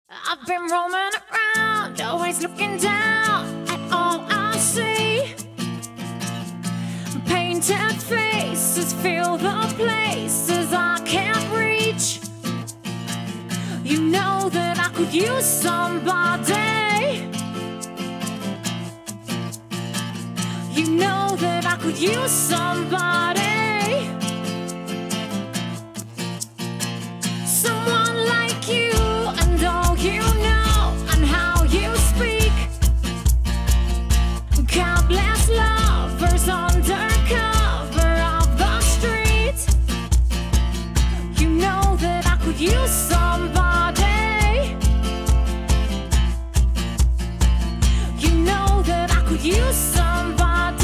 I've been roaming around, always looking down at all I see. Painted faces fill the places I can't reach. You know that I could use somebody. You know that I could use somebody. Someone like you and all you know and how you speak. Countless lovers under cover of the street. You know that I could use somebody. You know that I could use somebody.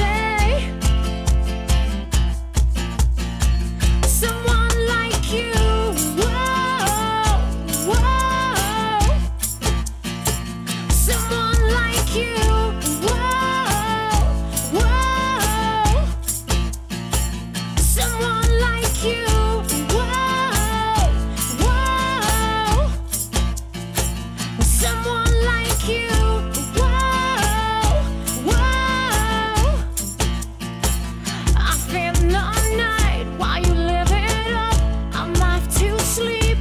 Someone like you. Whoa, whoa. Someone like you. Whoa, whoa. Someone like you. Whoa, whoa. Someone like you. Whoa, whoa. I spend the night while you live it up. I'm off to sleep,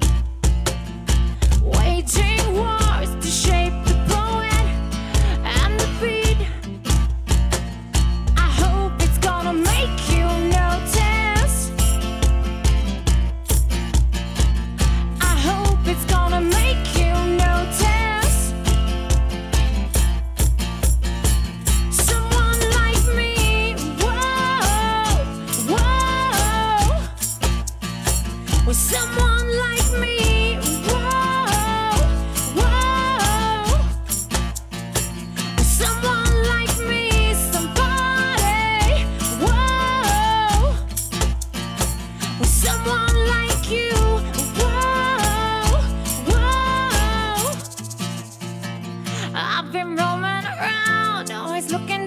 waging wars to shape the poet and the beat. I hope it's gonna make you notice. I hope it's gonna make you notice. Someone like me, whoa, whoa. With someone like me, whoa, whoa. With someone like me, somebody, whoa. With someone like you, whoa, whoa. I've been roaming around, always looking